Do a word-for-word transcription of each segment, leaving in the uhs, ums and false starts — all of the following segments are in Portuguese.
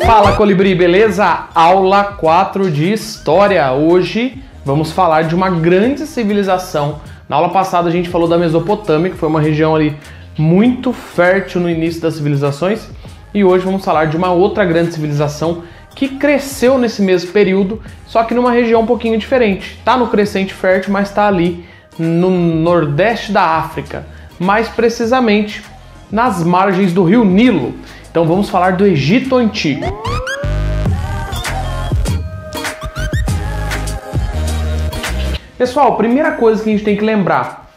Fala, Colibri, beleza? Aula quatro de História. Hoje vamos falar de uma grande civilização. Na aula passada a gente falou da Mesopotâmia, que foi uma região ali muito fértil no início das civilizações. E hoje vamos falar de uma outra grande civilização que cresceu nesse mesmo período, só que numa região um pouquinho diferente. Tá no crescente fértil, mas está ali no nordeste da África, mais precisamente nas margens do rio Nilo. Então vamos falar do Egito Antigo. Pessoal, primeira coisa que a gente tem que lembrar,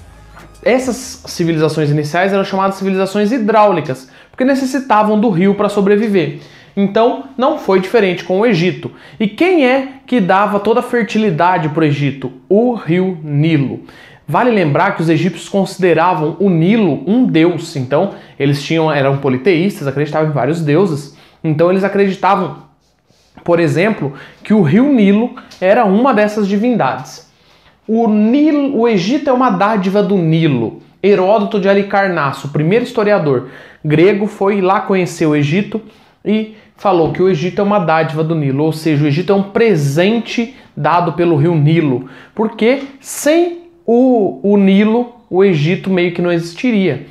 essas civilizações iniciais eram chamadas civilizações hidráulicas, porque necessitavam do rio para sobreviver. Então não foi diferente com o Egito. E quem é que dava toda a fertilidade para o Egito? O rio Nilo. Vale lembrar que os egípcios consideravam o Nilo um deus, então eles tinham, eram politeístas, acreditavam em vários deuses, então eles acreditavam, por exemplo, que o rio Nilo era uma dessas divindades. O, Nilo, o Egito é uma dádiva do Nilo. Heródoto de Halicarnasso, o primeiro historiador grego, foi lá conhecer o Egito e falou que o Egito é uma dádiva do Nilo, ou seja, o Egito é um presente dado pelo rio Nilo, porque sem O, o Nilo, o Egito meio que não existiria.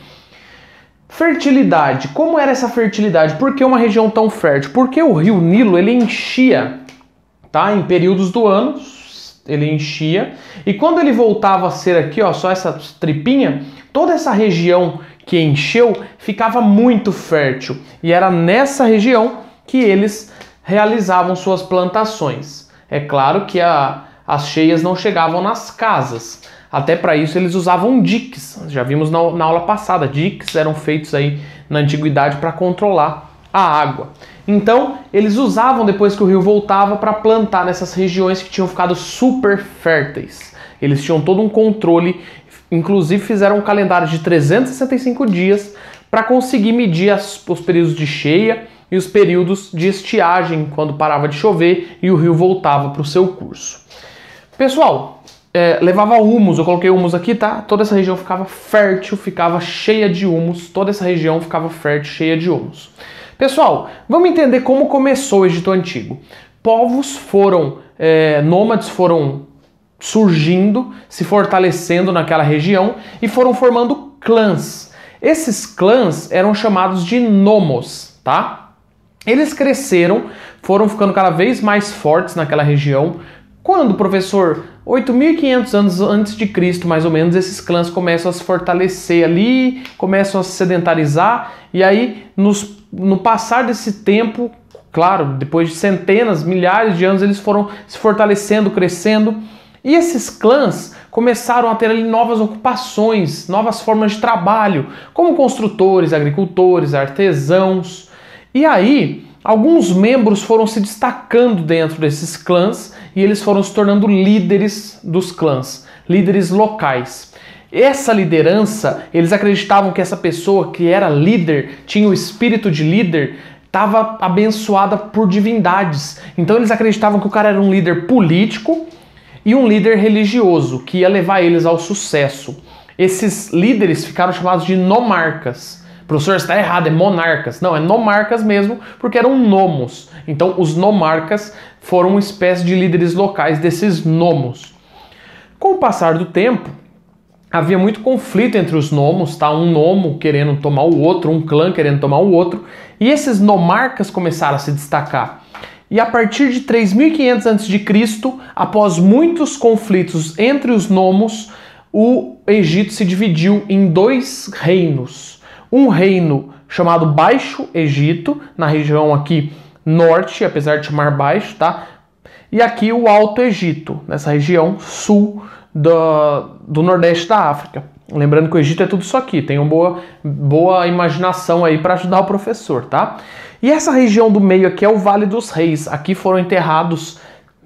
Fertilidade. Como era essa fertilidade? Por que uma região tão fértil? Porque o rio Nilo, ele enchia, tá? Em períodos do ano, ele enchia. E quando ele voltava a ser aqui, ó, só essa tripinha, toda essa região que encheu ficava muito fértil. E era nessa região que eles realizavam suas plantações. É claro que a, as cheias não chegavam nas casas. Até para isso eles usavam diques, já vimos na, na aula passada, diques eram feitos aí na antiguidade para controlar a água. Então eles usavam depois que o rio voltava para plantar nessas regiões que tinham ficado super férteis. Eles tinham todo um controle, inclusive fizeram um calendário de trezentos e sessenta e cinco dias para conseguir medir as, os períodos de cheia e os períodos de estiagem, quando parava de chover e o rio voltava para o seu curso. Pessoal, É, levava humus, eu coloquei humus aqui, tá? Toda essa região ficava fértil, ficava cheia de humus, toda essa região ficava fértil, cheia de humus. Pessoal, vamos entender como começou o Egito Antigo. Povos foram, é, nômades foram surgindo, se fortalecendo naquela região e foram formando clãs. Esses clãs eram chamados de nomos, tá? Eles cresceram, foram ficando cada vez mais fortes naquela região. Quando, professor, oito mil e quinhentos anos antes de Cristo, mais ou menos, esses clãs começam a se fortalecer ali, começam a se sedentarizar, e aí, nos, no passar desse tempo, claro, depois de centenas, milhares de anos, eles foram se fortalecendo, crescendo, e esses clãs começaram a ter ali novas ocupações, novas formas de trabalho, como construtores, agricultores, artesãos, e aí alguns membros foram se destacando dentro desses clãs e eles foram se tornando líderes dos clãs, líderes locais. Essa liderança, eles acreditavam que essa pessoa que era líder, tinha o espírito de líder, estava abençoada por divindades. Então eles acreditavam que o cara era um líder político e um líder religioso, que ia levar eles ao sucesso. Esses líderes ficaram chamados de nomarcas. Professor, está errado, é monarcas. Não, é nomarcas mesmo, porque eram nomos. Então, os nomarcas foram uma espécie de líderes locais desses nomos. Com o passar do tempo, havia muito conflito entre os nomos, tá? Um nomo querendo tomar o outro, um clã querendo tomar o outro, e esses nomarcas começaram a se destacar. E a partir de três mil e quinhentos antes de Cristo, após muitos conflitos entre os nomos, o Egito se dividiu em dois reinos. Um reino chamado Baixo Egito, na região aqui norte, apesar de chamar baixo, tá? E aqui o Alto Egito, nessa região sul do, do nordeste da África. Lembrando que o Egito é tudo isso aqui, tenham boa, boa imaginação aí para ajudar o professor, tá? E essa região do meio aqui é o Vale dos Reis. Aqui foram enterrados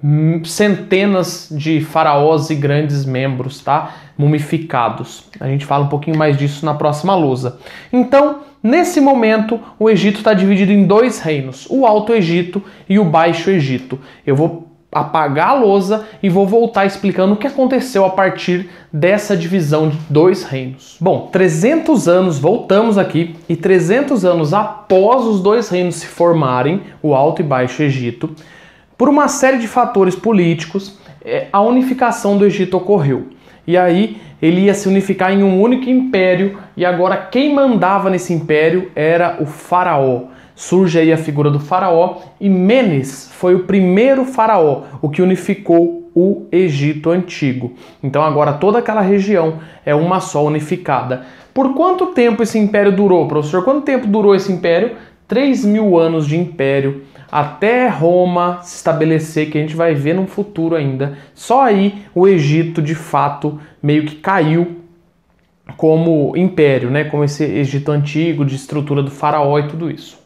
centenas de faraós e grandes membros, tá? Mumificados. A gente fala um pouquinho mais disso na próxima lousa. Então, nesse momento, o Egito está dividido em dois reinos, o Alto Egito e o Baixo Egito. Eu vou apagar a lousa e vou voltar explicando o que aconteceu a partir dessa divisão de dois reinos. Bom, trezentos anos, voltamos aqui, e trezentos anos após os dois reinos se formarem, o Alto e Baixo Egito, por uma série de fatores políticos, a unificação do Egito ocorreu. E aí ele ia se unificar em um único império, e agora quem mandava nesse império era o faraó. Surge aí a figura do faraó, e Menes foi o primeiro faraó, o que unificou o Egito Antigo. Então agora toda aquela região é uma só unificada. Por quanto tempo esse império durou, professor? Quanto tempo durou esse império? três mil anos de império, até Roma se estabelecer, que a gente vai ver no futuro ainda. Só aí o Egito, de fato, meio que caiu como império, né? Como esse Egito Antigo, de estrutura do faraó e tudo isso.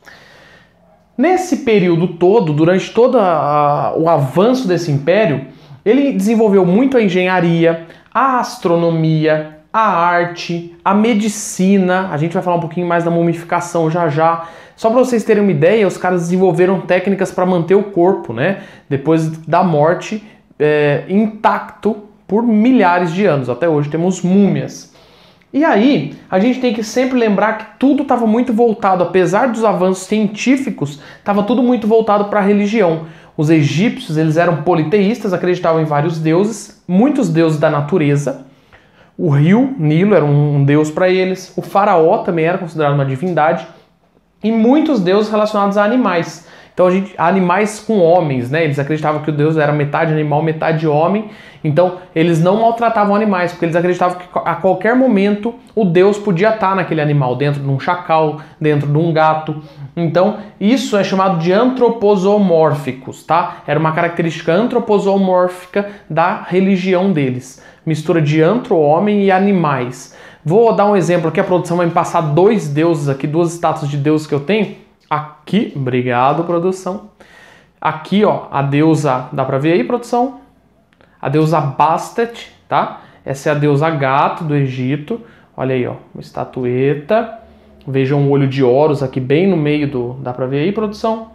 Nesse período todo, durante todo a, o avanço desse império, ele desenvolveu muito a engenharia, a astronomia, a arte, a medicina. A gente vai falar um pouquinho mais da mumificação já já. Só para vocês terem uma ideia, os caras desenvolveram técnicas para manter o corpo, né, depois da morte, é, intacto por milhares de anos. Até hoje temos múmias. E aí, a gente tem que sempre lembrar que tudo estava muito voltado, apesar dos avanços científicos, estava tudo muito voltado para a religião. Os egípcios, eles eram politeístas, acreditavam em vários deuses, muitos deuses da natureza. O rio Nilo era um deus para eles, o faraó também era considerado uma divindade, e muitos deuses relacionados a animais. Então, a gente, animais com homens, né? Eles acreditavam que o deus era metade animal, metade homem. Então, eles não maltratavam animais, porque eles acreditavam que a qualquer momento o deus podia estar naquele animal, dentro de um chacal, dentro de um gato. Então, isso é chamado de antroposomórficos, tá? Era uma característica antroposomórfica da religião deles. Mistura de antro, homem, e animais. Vou dar um exemplo aqui, a produção vai me passar dois deuses aqui, duas estátuas de deuses que eu tenho. Aqui, obrigado, produção. Aqui, ó, a deusa, dá pra ver aí, produção? A deusa Bastet, tá? Essa é a deusa gato do Egito. Olha aí, ó, uma estatueta. Vejam um olho de Horus aqui bem no meio do... Dá pra ver aí, produção?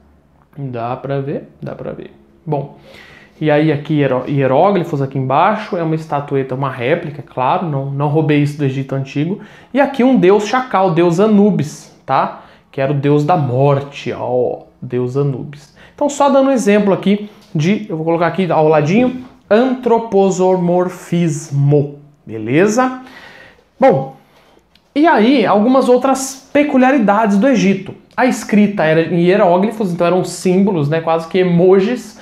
Dá pra ver? Dá pra ver. Bom, e aí aqui hieróglifos aqui embaixo. É uma estatueta, uma réplica, claro. Não, não roubei isso do Egito Antigo. E aqui um deus chacal, deus Anubis, tá? Que era o deus da morte, ó, deus Anubis. Então, só dando um exemplo aqui de, eu vou colocar aqui ao ladinho, antroposomorfismo, beleza? Bom, e aí algumas outras peculiaridades do Egito. A escrita era em hieróglifos, então eram símbolos, né, quase que emojis,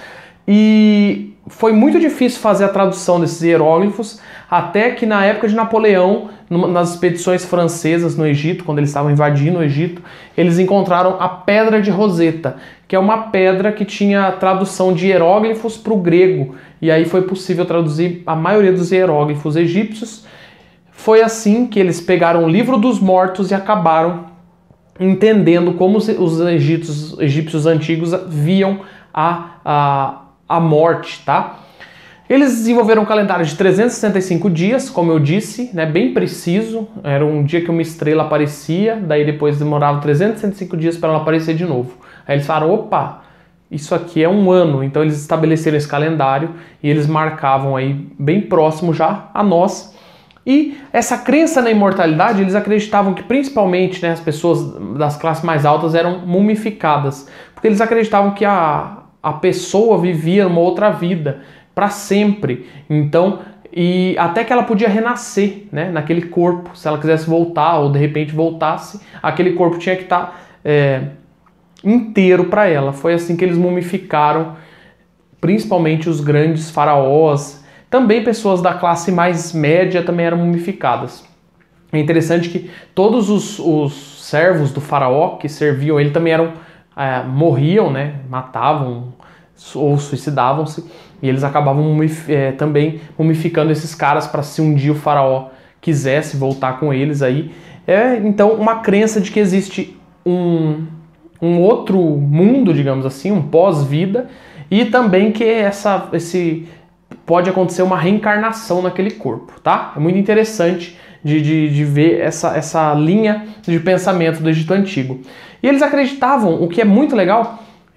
e foi muito difícil fazer a tradução desses hieróglifos, até que na época de Napoleão, nas expedições francesas no Egito, quando eles estavam invadindo o Egito, eles encontraram a Pedra de Roseta, que é uma pedra que tinha tradução de hieróglifos para o grego, e aí foi possível traduzir a maioria dos hieróglifos egípcios. Foi assim que eles pegaram o livro dos mortos e acabaram entendendo como os egípcios, egípcios antigos viam a, a, a morte, tá? Eles desenvolveram um calendário de trezentos e sessenta e cinco dias, como eu disse, né, bem preciso. Era um dia que uma estrela aparecia, daí depois demorava trezentos e sessenta e cinco dias para ela aparecer de novo. Aí eles falaram, opa, isso aqui é um ano. Então eles estabeleceram esse calendário e eles marcavam aí bem próximo já a nós. E essa crença na imortalidade, eles acreditavam que principalmente, né, as pessoas das classes mais altas eram mumificadas, porque eles acreditavam que a, a pessoa vivia uma outra vida para sempre, então, e até que ela podia renascer, né, naquele corpo, se ela quisesse voltar ou de repente voltasse, aquele corpo tinha que estar é, inteiro para ela. Foi assim que eles mumificaram, principalmente os grandes faraós. Também pessoas da classe mais média também eram mumificadas. É interessante que todos os, os servos do faraó que serviam ele também eram é, morriam, né, matavam ou suicidavam-se, e eles acabavam mumif é, também mumificando esses caras para se um dia o faraó quisesse voltar com eles aí. É, então, uma crença de que existe um, um outro mundo, digamos assim, um pós-vida, e também que essa, esse, pode acontecer uma reencarnação naquele corpo, tá? É muito interessante de, de, de ver essa, essa linha de pensamento do Egito Antigo. E eles acreditavam, o que é muito legal,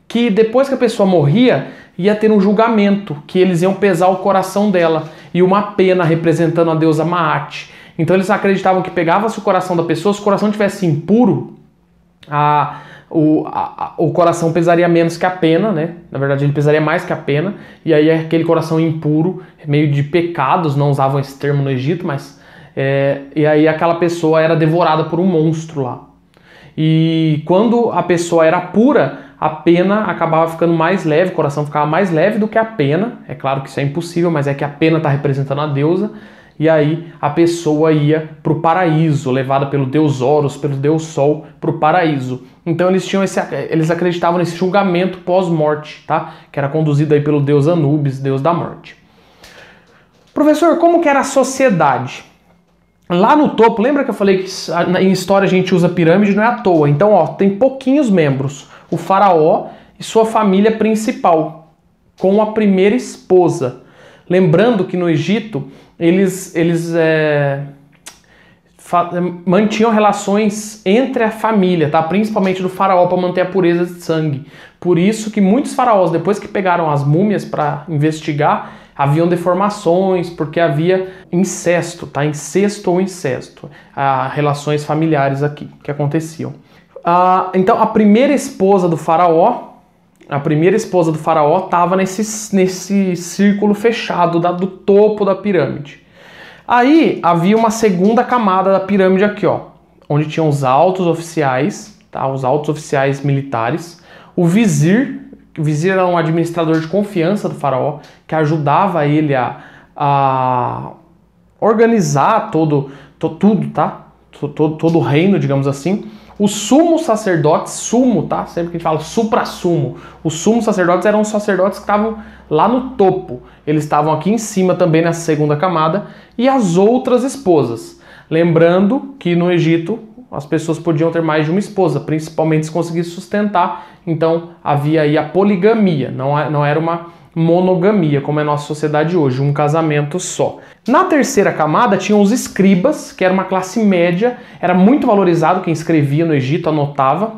que depois que a pessoa morria, ia ter um julgamento, que eles iam pesar o coração dela, e uma pena representando a deusa Maat. Então eles acreditavam que pegava-se o coração da pessoa, se o coração tivesse impuro, a, o, a, o coração pesaria menos que a pena, né? Na verdade ele pesaria mais que a pena, e aí aquele coração impuro, meio de pecados, não usavam esse termo no Egito, mas... É, e aí aquela pessoa era devorada por um monstro lá. E quando a pessoa era pura, a pena acabava ficando mais leve, o coração ficava mais leve do que a pena. É claro que isso é impossível, mas é que a pena está representando a deusa. E aí a pessoa ia para o paraíso, levada pelo deus Horus, pelo deus Sol, para o paraíso. Então eles tinham esse, eles acreditavam nesse julgamento pós-morte, tá? Que era conduzido aí pelo deus Anubis, deus da morte. Professor, como que era a sociedade? Lá no topo, lembra que eu falei que em história a gente usa pirâmide, não é à toa. Então, ó, tem pouquinhos membros. O faraó e sua família principal, com a primeira esposa. Lembrando que no Egito, eles, eles é, mantinham relações entre a família, tá? Principalmente do faraó, para manter a pureza de sangue. Por isso que muitos faraós, depois que pegaram as múmias para investigar, haviam deformações, porque havia incesto, tá? Incesto ou incesto. Ah, relações familiares aqui que aconteciam. Ah, então, a primeira esposa do faraó, a primeira esposa do faraó estava nesse, nesse círculo fechado da, do topo da pirâmide. Aí, havia uma segunda camada da pirâmide aqui, ó, onde tinham os altos oficiais, tá? Os altos oficiais militares, o vizir. O vizir era um administrador de confiança do faraó, que ajudava ele a, a organizar todo, to, tudo, tá? Todo, todo o reino, digamos assim. Os sumos sacerdotes, sumo, tá? Sempre que a gente fala supra-sumo, os sumos sacerdotes eram os sacerdotes que estavam lá no topo. Eles estavam aqui em cima também nessa segunda camada. E as outras esposas. Lembrando que no Egito as pessoas podiam ter mais de uma esposa, principalmente se conseguisse sustentar. Então havia aí a poligamia, não, não era uma monogamia, como é a nossa sociedade hoje, um casamento só. Na terceira camada tinham os escribas, que era uma classe média, era muito valorizado quem escrevia no Egito, anotava,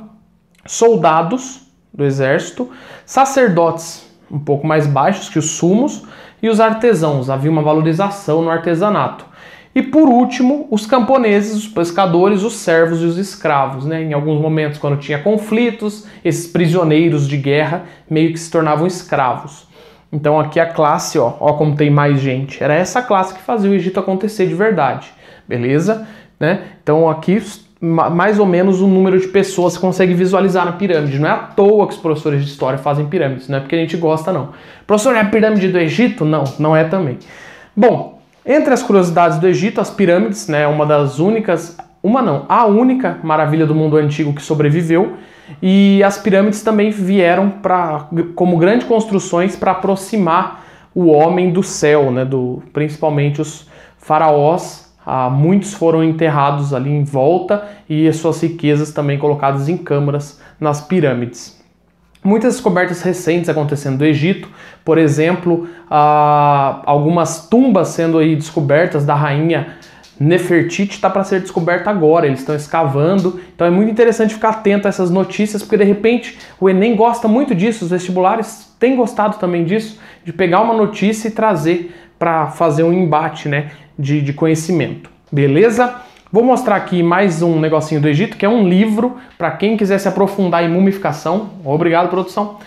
soldados do exército, sacerdotes um pouco mais baixos que os sumos, e os artesãos, havia uma valorização no artesanato. E por último, os camponeses, os pescadores, os servos e os escravos, né? Em alguns momentos, quando tinha conflitos, esses prisioneiros de guerra meio que se tornavam escravos. Então aqui a classe, ó, ó como tem mais gente. Era essa classe que fazia o Egito acontecer de verdade, beleza? Né? Então aqui mais ou menos o número de pessoas você consegue visualizar na pirâmide. Não é à toa que os professores de história fazem pirâmides, não é porque a gente gosta não. Professor, é a pirâmide do Egito? Não, não é também. Bom, entre as curiosidades do Egito, as pirâmides, né, uma das únicas, uma não, a única maravilha do mundo antigo que sobreviveu, e as pirâmides também vieram pra, como grandes construções para aproximar o homem do céu, né, do, principalmente os faraós, ah, muitos foram enterrados ali em volta e as suas riquezas também colocadas em câmaras nas pirâmides. Muitas descobertas recentes acontecendo do Egito, por exemplo, ah, algumas tumbas sendo aí descobertas da rainha Nefertiti está para ser descoberta agora, eles estão escavando, então é muito interessante ficar atento a essas notícias, porque de repente o Enem gosta muito disso, os vestibulares têm gostado também disso, de pegar uma notícia e trazer para fazer um embate, né, de, de conhecimento, beleza? Vou mostrar aqui mais um negocinho do Egito, que é um livro para quem quiser se aprofundar em mumificação. Obrigado, produção.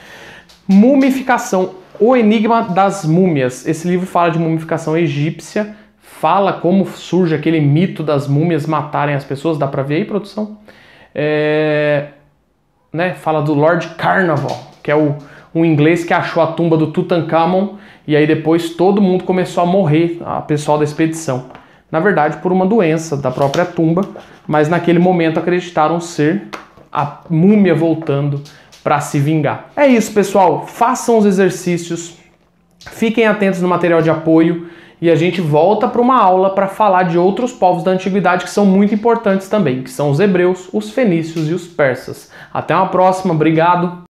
Mumificação, o enigma das múmias. Esse livro fala de mumificação egípcia, fala como surge aquele mito das múmias matarem as pessoas. Dá para ver aí, produção? É... Né? Fala do Lord Carnarvon, que é o, um inglês que achou a tumba do Tutankhamon, e aí depois todo mundo começou a morrer, a pessoal da expedição. Na verdade, por uma doença da própria tumba, mas naquele momento acreditaram ser a múmia voltando para se vingar. É isso, pessoal. Façam os exercícios, fiquem atentos no material de apoio e a gente volta para uma aula para falar de outros povos da antiguidade que são muito importantes também, que são os hebreus, os fenícios e os persas. Até uma próxima. Obrigado.